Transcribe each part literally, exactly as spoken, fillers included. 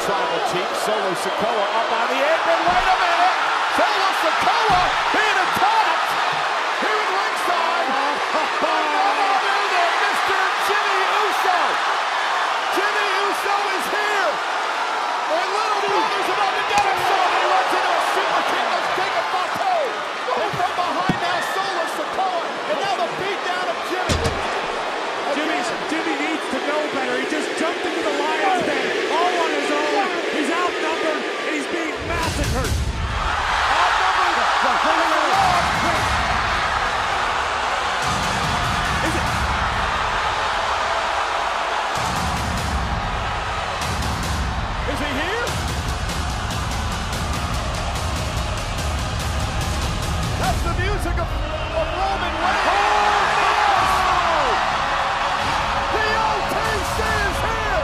tribal chief. Solo Sikoa up on the apron. Wait a minute! Solo Sikoa being attacked here at ringside by none other than Mister Jimmy Uso. Jimmy Uso is here, and little brother's about to get him. So he runs into a super kick of Jacob Fatu. And from behind now, Solo Sikoa, and now the beatdown of Jimmy. Jimmy's, Jimmy needs to know better. He just jumped into the lion's den all on his own. He's outnumbered, and he's being massacred. Outnumbered. Is it? Is he here? That's the music of, of Roman Reigns. Oh, the O T C is here.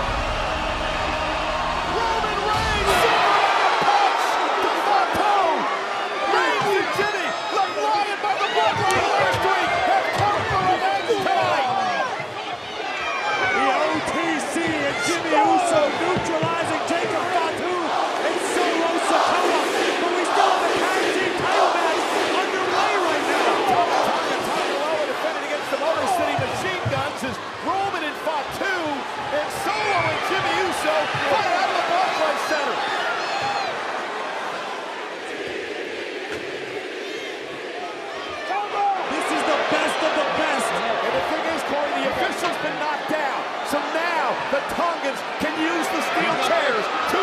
Roman Reigns, Superman punch to Fatu. Reigns and Jimmy, like lion by the bloodline last week, have come for revenge tonight. The O T C and Jimmy Uso neutralizing Jacob Fatu and Solo Sikoa. But we still have a tag team title match underway right now. Tonga Tonga defending against the Motor City Machine Guns is Roman and Fatu, and Solo and Jimmy Uso fight out of the Bloodline Center. This is the best of the best. And the thing is, Corey, the official's been knocked down. So now the Tongans can use the steel chairs to